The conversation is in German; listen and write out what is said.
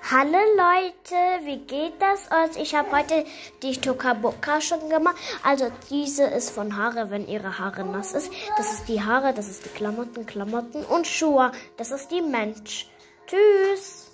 Hallo Leute, wie geht das euch? Ich habe heute die Tokaboka schon gemacht. Also diese ist von Haare, wenn ihre Haare nass ist. Das ist die Haare, das ist die Klamotten und Schuhe. Das ist die Mensch. Tschüss.